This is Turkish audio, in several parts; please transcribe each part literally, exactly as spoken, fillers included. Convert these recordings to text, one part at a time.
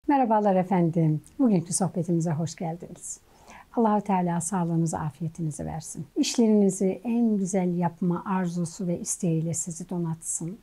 Merhabalar efendim. Bugünkü sohbetimize hoş geldiniz. Allah-u Teala sağlığınızı, afiyetinizi versin. İşlerinizi en güzel yapma arzusu ve isteğiyle sizi donatsın.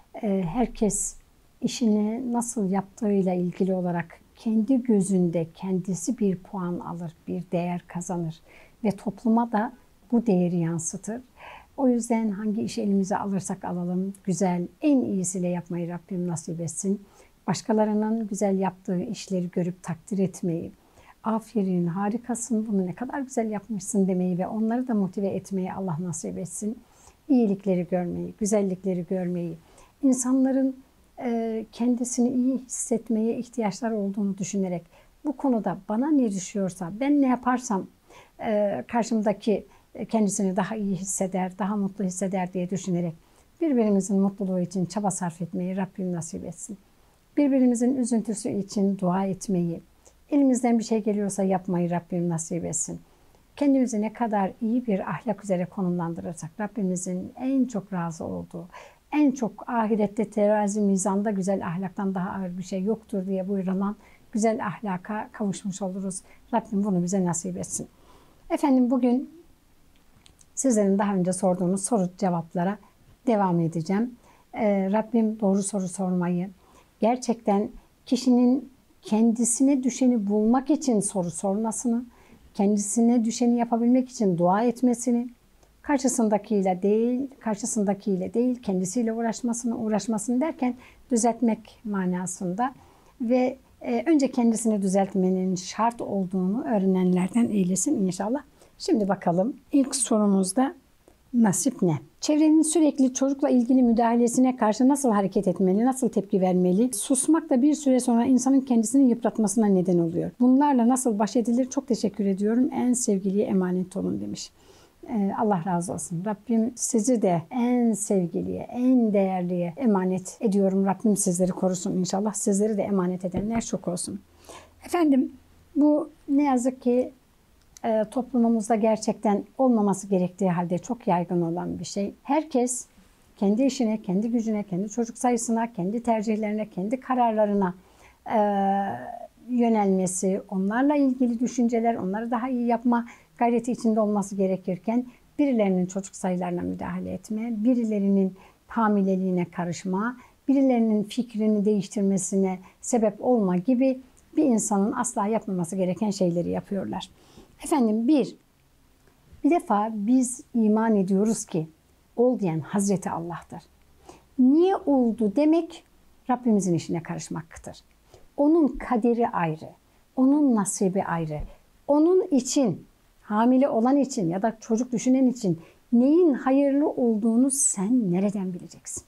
Herkes işini nasıl yaptığıyla ilgili olarak kendi gözünde kendisi bir puan alır, bir değer kazanır ve topluma da bu değeri yansıtır. O yüzden hangi işi elimize alırsak alalım, güzel, en iyisiyle yapmayı Rabbim nasip etsin. Başkalarının güzel yaptığı işleri görüp takdir etmeyi, aferin, harikasın, bunu ne kadar güzel yapmışsın demeyi ve onları da motive etmeyi Allah nasip etsin. İyilikleri görmeyi, güzellikleri görmeyi, insanların kendisini iyi hissetmeye ihtiyaçları olduğunu düşünerek bu konuda bana ne düşüyorsa, ben ne yaparsam karşımdaki kendisini daha iyi hisseder, daha mutlu hisseder diye düşünerek birbirimizin mutluluğu için çaba sarf etmeyi Rabbim nasip etsin. Birbirimizin üzüntüsü için dua etmeyi, elimizden bir şey geliyorsa yapmayı Rabbim nasip etsin. Kendimizi ne kadar iyi bir ahlak üzere konumlandırırsak Rabbimizin en çok razı olduğu, en çok ahirette terazi mizanda güzel ahlaktan daha ağır bir şey yoktur diye buyurulan güzel ahlaka kavuşmuş oluruz. Rabbim bunu bize nasip etsin. Efendim bugün sizlerin daha önce sorduğunuz soru cevaplara devam edeceğim. Ee, Rabbim doğru soru sormayı, gerçekten kişinin kendisine düşeni bulmak için soru sormasını, kendisine düşeni yapabilmek için dua etmesini, karşısındakiyle değil, karşısındakiyle değil, kendisiyle uğraşmasını, uğraşmasını derken düzeltmek manasında ve e, önce kendisini düzeltmenin şart olduğunu öğrenenlerden eylesin inşallah. Şimdi bakalım ilk sorumuzda nasip ne? Çevrenin sürekli çocukla ilgili müdahalesine karşı nasıl hareket etmeli, nasıl tepki vermeli? Susmak da bir süre sonra insanın kendisini yıpratmasına neden oluyor. Bunlarla nasıl baş edilir? Çok teşekkür ediyorum. En sevgiliye emanet olun demiş. Ee, Allah razı olsun. Rabbim sizi de en sevgiliye, en değerliye emanet ediyorum. Rabbim sizleri korusun inşallah. Sizleri de emanet edenler çok olsun. Efendim bu ne yazık ki E, toplumumuzda gerçekten olmaması gerektiği halde çok yaygın olan bir şey. Herkes kendi işine, kendi gücüne, kendi çocuk sayısına, kendi tercihlerine, kendi kararlarına e, yönelmesi, onlarla ilgili düşünceler, onları daha iyi yapma gayreti içinde olması gerekirken birilerinin çocuk sayılarına müdahale etme, birilerinin hamileliğine karışma, birilerinin fikrini değiştirmesine sebep olma gibi bir insanın asla yapmaması gereken şeyleri yapıyorlar. Efendim bir, bir defa biz iman ediyoruz ki ol diyen Hazreti Allah'tır. Niye oldu demek Rabbimizin işine karışmaktır. Onun kaderi ayrı, onun nasibi ayrı. Onun için, hamile olan için ya da çocuk düşünen için neyin hayırlı olduğunu sen nereden bileceksin?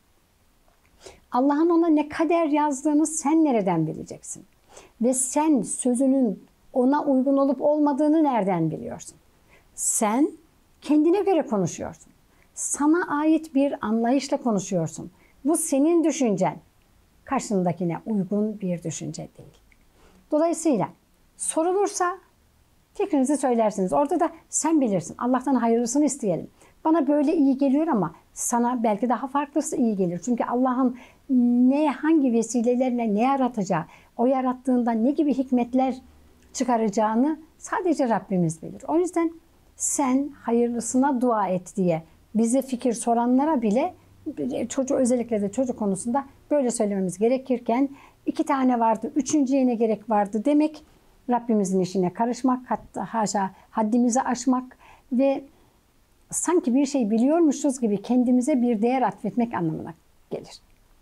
Allah'ın ona ne kader yazdığını sen nereden bileceksin? Ve sen sözünün ona uygun olup olmadığını nereden biliyorsun? Sen kendine göre konuşuyorsun. Sana ait bir anlayışla konuşuyorsun. Bu senin düşüncen. Karşındakine uygun bir düşünce değil. Dolayısıyla sorulursa fikrinizi söylersiniz. Orada da sen bilirsin. Allah'tan hayırlısını isteyelim. Bana böyle iyi geliyor ama sana belki daha farklısı iyi gelir. Çünkü Allah'ın ne hangi vesilelerle ne yaratacağı, o yarattığında ne gibi hikmetler çıkaracağını sadece Rabbimiz bilir. O yüzden sen hayırlısına dua et diye bize fikir soranlara bile çocuğu, özellikle de çocuk konusunda böyle söylememiz gerekirken iki tane vardı, üçüncüye ne gerek vardı demek Rabbimizin işine karışmak, hatta haşa haddimizi aşmak ve sanki bir şey biliyormuşuz gibi kendimize bir değer atfetmek anlamına gelir.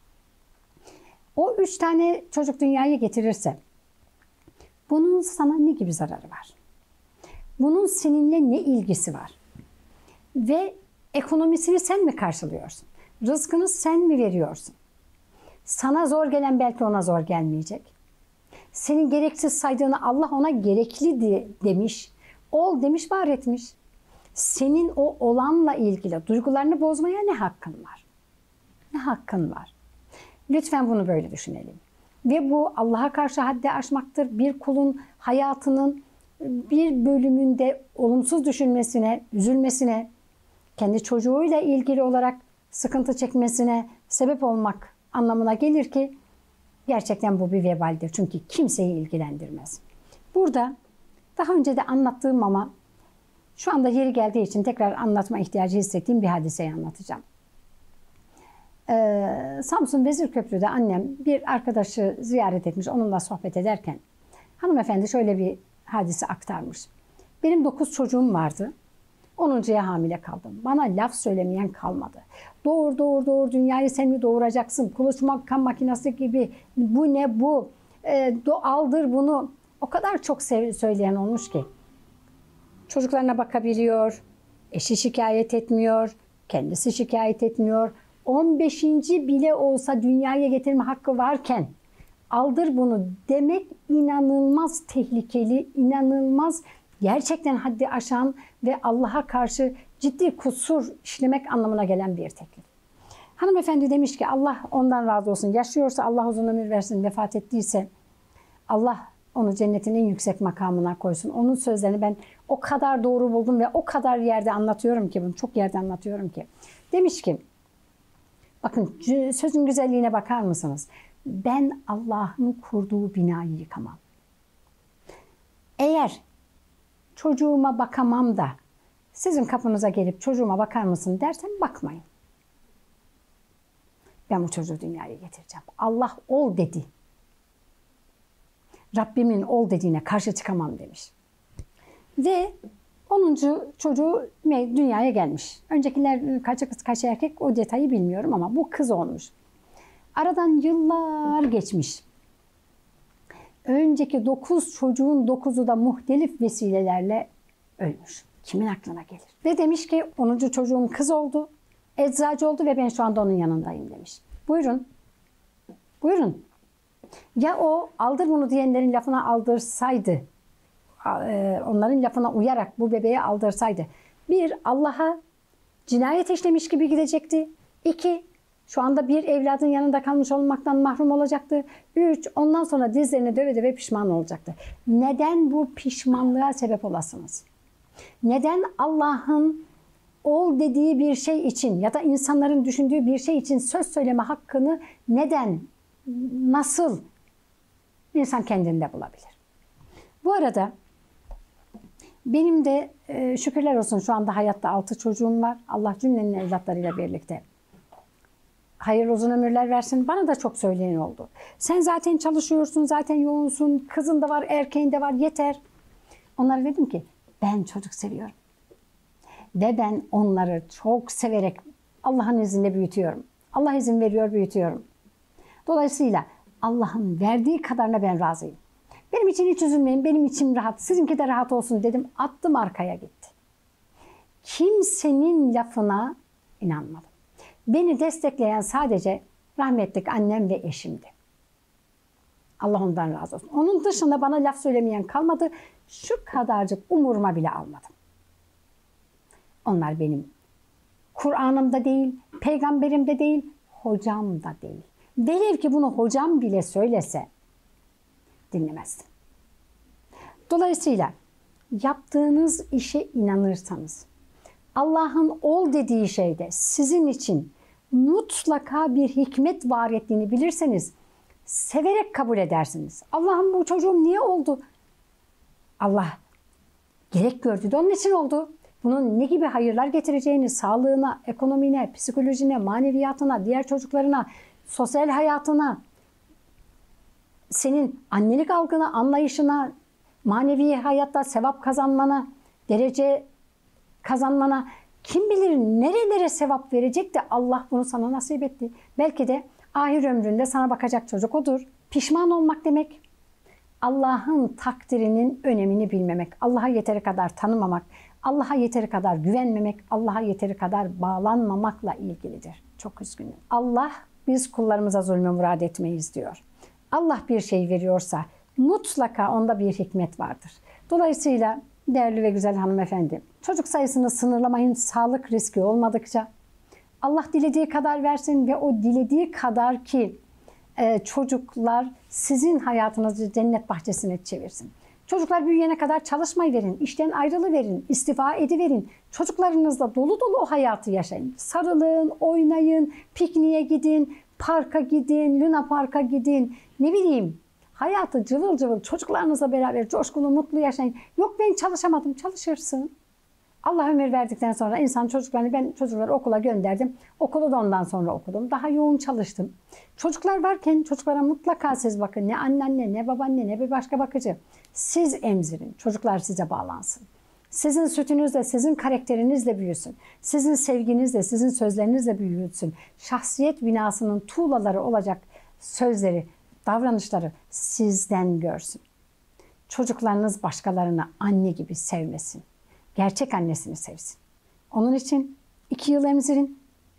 O üç tane çocuk dünyaya getirirse bunun sana ne gibi zararı var? Bunun seninle ne ilgisi var? Ve ekonomisini sen mi karşılıyorsun? Rızkını sen mi veriyorsun? Sana zor gelen belki ona zor gelmeyecek. Senin gereksiz saydığını Allah ona gerekli de, demiş. Ol demiş, var etmiş. Senin o olanla ilgili duygularını bozmaya ne hakkın var? Ne hakkın var? Lütfen bunu böyle düşünelim. Ve bu Allah'a karşı haddi aşmaktır. Bir kulun hayatının bir bölümünde olumsuz düşünmesine, üzülmesine, kendi çocuğuyla ilgili olarak sıkıntı çekmesine sebep olmak anlamına gelir ki Gerçekten bu bir vebaldir. Çünkü kimseyi ilgilendirmez. Burada daha önce de anlattığım ama şu anda yeri geldiği için tekrar anlatma ihtiyacı hissettiğim bir hadiseyi anlatacağım. Ee, Samsun Vezirköprü'de annem bir arkadaşı ziyaret etmiş, onunla sohbet ederken hanımefendi şöyle bir hadise aktarmış. Benim dokuz çocuğum vardı. onuncuya hamile kaldım. Bana laf söylemeyen kalmadı. Doğur doğur doğur, dünyayı sen mi doğuracaksın? Kuluçma kan makinesi gibi, bu ne bu? E, do, aldır bunu. O kadar çok söyleyen olmuş ki. Çocuklarına bakabiliyor, eşi şikayet etmiyor, kendisi şikayet etmiyor. on beşinci bile olsa dünyaya getirme hakkı varken aldır bunu demek inanılmaz tehlikeli, inanılmaz gerçekten haddi aşan ve Allah'a karşı ciddi kusur işlemek anlamına gelen bir teklif. Hanımefendi demiş ki Allah ondan razı olsun. Yaşıyorsa Allah uzun ömür versin, vefat ettiyse Allah onu cennetin en yüksek makamına koysun. Onun sözlerini ben o kadar doğru buldum ve o kadar yerde anlatıyorum ki, bunu çok yerde anlatıyorum ki. Demiş ki, bakın sözün güzelliğine bakar mısınız? Ben Allah'ın kurduğu binayı yıkamam. Eğer çocuğuma bakamam da sizin kapınıza gelip çocuğuma bakar mısın dersem bakmayın. Ben bu çocuğu dünyaya getireceğim. Allah ol dedi. Rabbimin ol dediğine karşı çıkamam demiş. Ve onuncu çocuğu dünyaya gelmiş. Öncekiler kaç kız kaç erkek o detayı bilmiyorum ama bu kız olmuş. Aradan yıllar geçmiş. Önceki dokuz çocuğun dokuzu da muhtelif vesilelerle ölmüş. Kimin aklına gelir? Ve demiş ki onuncu çocuğum kız oldu, eczacı oldu ve ben şu anda onun yanındayım demiş. Buyurun, buyurun. Ya o aldır bunu diyenlerin lafına aldırsaydı, onların lafına uyarak bu bebeği aldırsaydı, bir, Allah'a cinayet işlemiş gibi gidecekti. İki, şu anda bir evladın yanında kalmış olmaktan mahrum olacaktı. Üç, ondan sonra dizlerine döve döve pişman olacaktı. Neden bu pişmanlığa sebep olasınız? Neden Allah'ın ol dediği bir şey için ya da insanların düşündüğü bir şey için söz söyleme hakkını neden, nasıl insan kendinde bulabilir? Bu arada benim de e, şükürler olsun şu anda hayatta altı çocuğum var. Allah cümlenin evlatlarıyla birlikte hayırlı uzun ömürler versin. Bana da çok söyleyen oldu. Sen zaten çalışıyorsun, zaten yoğunsun, kızın da var, erkeğin de var, yeter. Onlara dedim ki ben çocuk seviyorum. Ve ben onları çok severek Allah'ın izniyle büyütüyorum. Allah izin veriyor, büyütüyorum. Dolayısıyla Allah'ın verdiği kadarına ben razıyım. Benim için hiç üzülmeyin, benim içim rahat, sizinki de rahat olsun dedim. Attım arkaya gitti. Kimsenin lafına inanmadım. Beni destekleyen sadece rahmetli annem ve eşimdi. Allah ondan razı olsun. Onun dışında bana laf söylemeyen kalmadı. Şu kadarcık umuruma bile almadım. Onlar benim Kur'an'ımda değil, peygamberimde değil, hocam da değil. Velev ki bunu hocam bile söylese dinlemezdim. Dolayısıyla yaptığınız işe inanırsanız, Allah'ın ol dediği şeyde sizin için mutlaka bir hikmet var ettiğini bilirseniz severek kabul edersiniz. Allah'ım bu çocuğum niye oldu? Allah gerek gördü de onun için oldu. Bunun ne gibi hayırlar getireceğini sağlığına, ekonomine, psikolojine, maneviyatına, diğer çocuklarına, sosyal hayatına, senin annelik algına, anlayışına, manevi hayatta sevap kazanmana, derece kazanmana, kim bilir nerelere sevap verecek de Allah bunu sana nasip etti. Belki de ahir ömründe sana bakacak çocuk odur. Pişman olmak demek, Allah'ın takdirinin önemini bilmemek, Allah'a yeteri kadar tanımamak, Allah'a yeteri kadar güvenmemek, Allah'a yeteri kadar bağlanmamakla ilgilidir. Çok üzgünüm. Allah biz kullarımıza zulmü murad etmeyiz diyor. Allah bir şey veriyorsa mutlaka onda bir hikmet vardır. Dolayısıyla değerli ve güzel hanımefendi, çocuk sayısını sınırlamayın sağlık riski olmadıkça. Allah dilediği kadar versin ve o dilediği kadar ki e, çocuklar sizin hayatınızı cennet bahçesine çevirsin. Çocuklar büyüyene kadar çalışmayı verin, işten ayrılıverin, istifa ediverin. Çocuklarınızla dolu dolu o hayatı yaşayın. Sarılın, oynayın, pikniğe gidin, parka gidin, Luna Park'a gidin, ne bileyim. Hayatı cıvıl cıvıl çocuklarınızla beraber coşkulu, mutlu yaşayın. Yok ben çalışamadım, çalışırsın. Allah ömür verdikten sonra insan çocuklarını, ben çocukları okula gönderdim. Okulu da ondan sonra okudum. Daha yoğun çalıştım. Çocuklar varken çocuklara mutlaka siz bakın. Ne anneanne, ne babaanne, ne bir başka bakıcı. Siz emzirin. Çocuklar size bağlansın. Sizin sütünüzle, sizin karakterinizle büyüsün. Sizin sevginizle, sizin sözlerinizle büyüsün. Şahsiyet binasının tuğlaları olacak sözleri, davranışları sizden görsün. Çocuklarınız başkalarını anne gibi sevmesin. Gerçek annesini sevsin. Onun için iki yıl emzirin.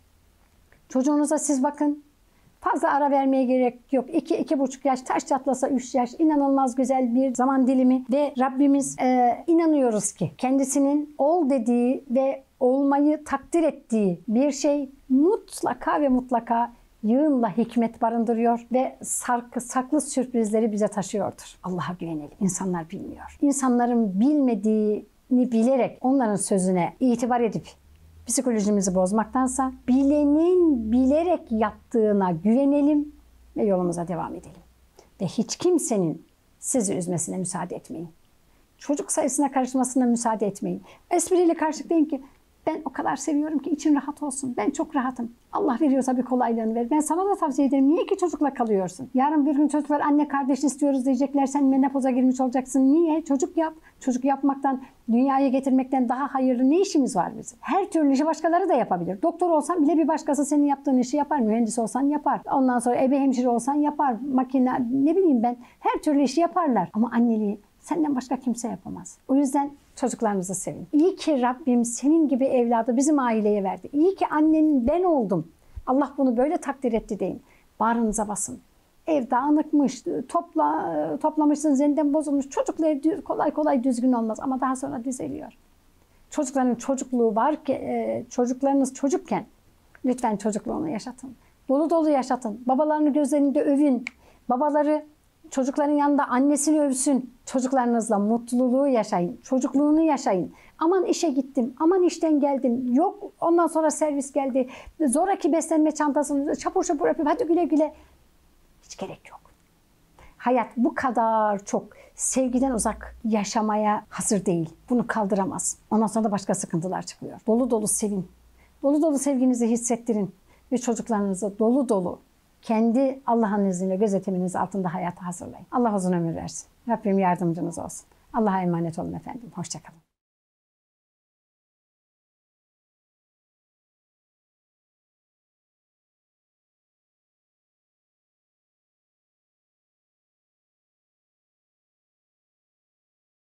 Çocuğunuza siz bakın. Fazla ara vermeye gerek yok. iki, iki buçuk yaş, taş çatlasa üç yaş. İnanılmaz güzel bir zaman dilimi. Ve Rabbimiz e, inanıyoruz ki kendisinin ol dediği ve olmayı takdir ettiği bir şey mutlaka ve mutlaka yığınla hikmet barındırıyor ve sarkı, saklı sürprizleri bize taşıyordur. Allah'a güvenelim. İnsanlar bilmiyor. İnsanların bilmediğini bilerek onların sözüne itibar edip psikolojimizi bozmaktansa bilenin bilerek yaptığına güvenelim ve yolumuza devam edelim. Ve hiç kimsenin sizi üzmesine müsaade etmeyin. Çocuk sayısına karışmasına müsaade etmeyin. Espriyle karşılık deyin ki ben o kadar seviyorum ki için rahat olsun. Ben çok rahatım. Allah veriyorsa bir kolaylığını ver. Ben sana da tavsiye ederim. Niye ki çocukla kalıyorsun? Yarın bir gün çocuklar anne kardeş istiyoruz diyecekler. Sen menopoza girmiş olacaksın. Niye? Çocuk yap. Çocuk yapmaktan, dünyaya getirmekten daha hayırlı ne işimiz var bizim? Her türlü işi başkaları da yapabilir. Doktor olsan bile bir başkası senin yaptığın işi yapar. Mühendis olsan yapar. Ondan sonra ebe hemşire olsan yapar. Makine ne bileyim ben. Her türlü işi yaparlar. Ama anneliği senden başka kimse yapamaz. O yüzden çocuklarınızı sevin. İyi ki Rabbim senin gibi evladı bizim aileye verdi. İyi ki annenin ben oldum. Allah bunu böyle takdir etti deyin. Bağrınıza basın. Ev dağınıkmış, topla, toplamışsın, zenden bozulmuş. Çocukla ev kolay kolay düzgün olmaz ama daha sonra düzeliyor. Çocukların çocukluğu var ki, çocuklarınız çocukken lütfen çocukluğunu yaşatın. Dolu dolu yaşatın. Babalarını gözlerinde övün. Babaları çocukların yanında annesini övsün. Çocuklarınızla mutluluğu yaşayın. Çocukluğunu yaşayın. Aman işe gittim. Aman işten geldim. Yok ondan sonra servis geldi. Zoraki beslenme çantasını çapur çapur yapıp hadi güle güle. Hiç gerek yok. Hayat bu kadar çok sevgiden uzak yaşamaya hazır değil. Bunu kaldıramaz. Ondan sonra da başka sıkıntılar çıkıyor. Dolu dolu sevin. Dolu dolu sevginizi hissettirin. Ve çocuklarınızı dolu dolu kendi Allah'ın izniyle gözetiminiz altında hayata hazırlayın. Allah uzun ömür versin. Rabbim yardımcınız olsun. Allah'a emanet olun efendim. Hoşça kalın.